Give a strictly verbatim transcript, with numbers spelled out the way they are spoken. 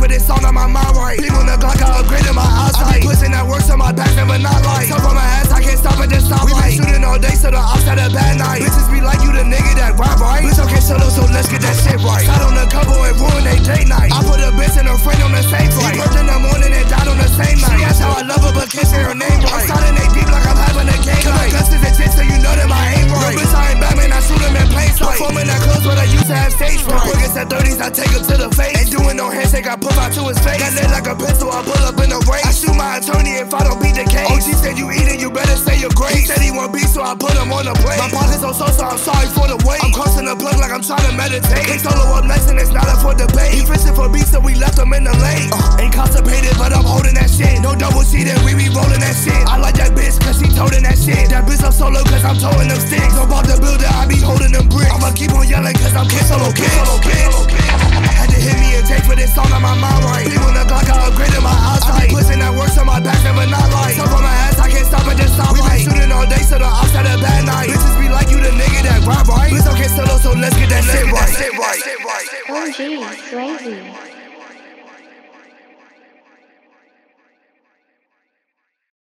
for this song on my mind right. People in the Glock, I upgraded my eyesight. I be pushing that work so my back never not light. Top on my ass, I can't stop at this stoplight. We been shooting all day so the ops had a bad night. Bitches be like, you the nigga that rap right. Bitch, okay, solo, so let's get that shit right. Sat on the couple and ruined they date night. I put a bitch and a friend on the same flight. She worked in the morning and died on the same night. She asked how I love her, but can't say her name right. I'm starting they deep like I'm having a game night. Cause is a shit so you know that my aim right. Yo, bitch, I ain't Batman, I shoot him in plain sight. Performing that clothes where I used to have stage fright. Quick at thirties, I take him to the face. Ain't doing no handshake, I pull out to his face. That lit like a pistol, I pull up in a race. I shoot my attorney if I don't beat the case. O G said you eat it, you better say your grace. He said he want beef, so I put him on the plate. My pockets so so, so I'm sorry for the wait. I'm crossing the plug like I'm trying to meditate. He solo up next and it's not up for debate. He fishing for beef, so we left him in the lake. Uh, ain't constipated, but I'm holding that shit. No double cheating, we be rolling that shit. I like that bitch, cause she toting that shit. That bitch I'm solo, cause I'm towing them sticks. No about the builder, I be holding them bricks. I'ma keep on yelling, cause I'm kid solo kid. Had to hit me and take for this song on my mind right. People in the Glock, I upgraded my eyesight. I be pushing that work so my back never not light. Top on my ass, I can't stop at this stoplight. We been shooting all day so the ops had a bad night. Bitches be like, you the nigga that rap right. Bitch, okay, solo, so let's get that shit right. O G, Swayze.